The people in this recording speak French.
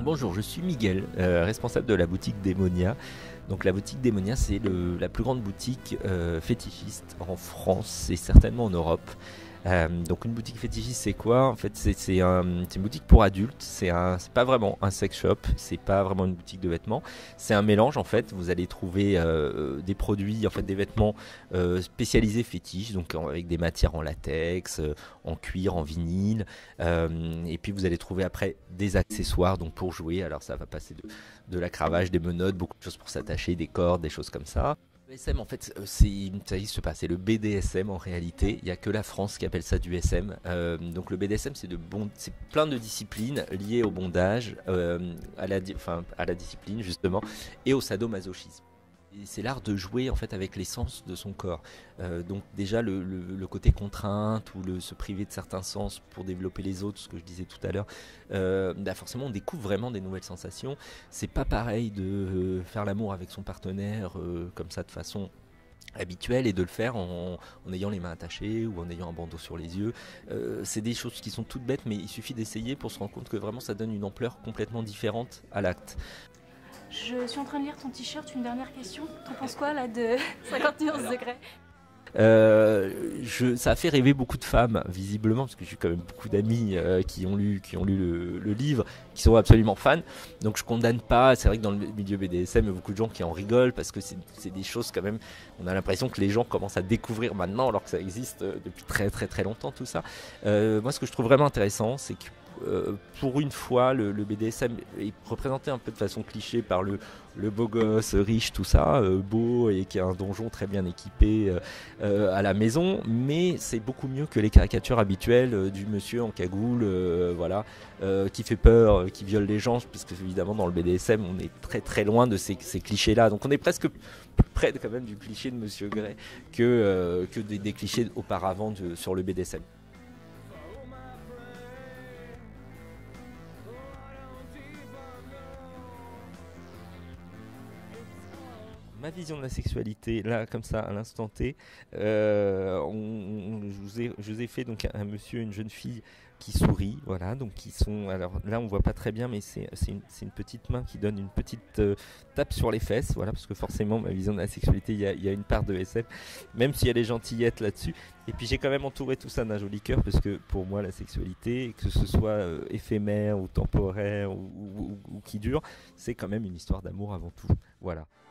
Bonjour, je suis Miguel, responsable de la boutique Démonia. Donc la boutique Démonia, c'est la plus grande boutique fétichiste en France et certainement en Europe. Donc une boutique fétichiste, c'est quoi? En fait, c'est une boutique pour adultes. C'est pas vraiment un sex shop, c'est pas vraiment une boutique de vêtements. C'est un mélange en fait. Vous allez trouver des produits, en fait, des vêtements spécialisés fétiches, donc avec des matières en latex, en cuir, en vinyle. Et puis vous allez trouver après des accessoires, donc pour jouer. Alors ça va passer de la cravache, des menottes, beaucoup de choses pour s'attacher, des cordes, des choses comme ça. Le SM, en fait, ça existe pas, c'est le BDSM en réalité. Il n'y a que la France qui appelle ça du SM. Donc le BDSM, c'est plein de disciplines liées au bondage, à la discipline justement, et au sadomasochisme. Et c'est l'art de jouer en fait avec l'essence de son corps. Donc déjà le côté contrainte ou se priver de certains sens pour développer les autres, ce que je disais tout à l'heure, forcément on découvre vraiment des nouvelles sensations. C'est pas pareil de faire l'amour avec son partenaire comme ça de façon habituelle et de le faire en ayant les mains attachées ou en ayant un bandeau sur les yeux. C'est des choses qui sont toutes bêtes, mais il suffit d'essayer pour se rendre compte que vraiment ça donne une ampleur complètement différente à l'acte. Je suis en train de lire ton t-shirt, une dernière question. T'en penses quoi là de 50 nuances degrés? Ça a fait rêver beaucoup de femmes, visiblement, parce que j'ai quand même beaucoup d'amis qui ont lu le livre, qui sont absolument fans. Donc je condamne pas. C'est vrai que dans le milieu BDSM, il y a beaucoup de gens qui en rigolent parce que c'est des choses quand même. On a l'impression que les gens commencent à découvrir maintenant, alors que ça existe depuis très très très longtemps tout ça. Moi, ce que je trouve vraiment intéressant, c'est que pour une fois, le BDSM est représenté un peu de façon cliché par le beau gosse, riche, tout ça, beau et qui a un donjon très bien équipé à la maison, mais c'est beaucoup mieux que les caricatures habituelles du monsieur en cagoule, voilà, qui fait peur, qui viole les gens, puisque évidemment dans le BDSM on est très très loin de ces clichés-là, donc on est presque plus près quand même du cliché de Monsieur Grey que des clichés auparavant sur le BDSM. Ma vision de la sexualité, là, comme ça, à l'instant T, je vous ai fait donc un monsieur, une jeune fille qui sourit, voilà, donc qui sont, alors là on voit pas très bien, mais c'est une petite main qui donne une petite tape sur les fesses, voilà, parce que forcément ma vision de la sexualité, il y a une part de SM, même s'il y a des gentillettes là-dessus, et puis j'ai quand même entouré tout ça d'un joli cœur, parce que pour moi la sexualité, que ce soit éphémère ou temporaire ou qui dure, c'est quand même une histoire d'amour avant tout, voilà.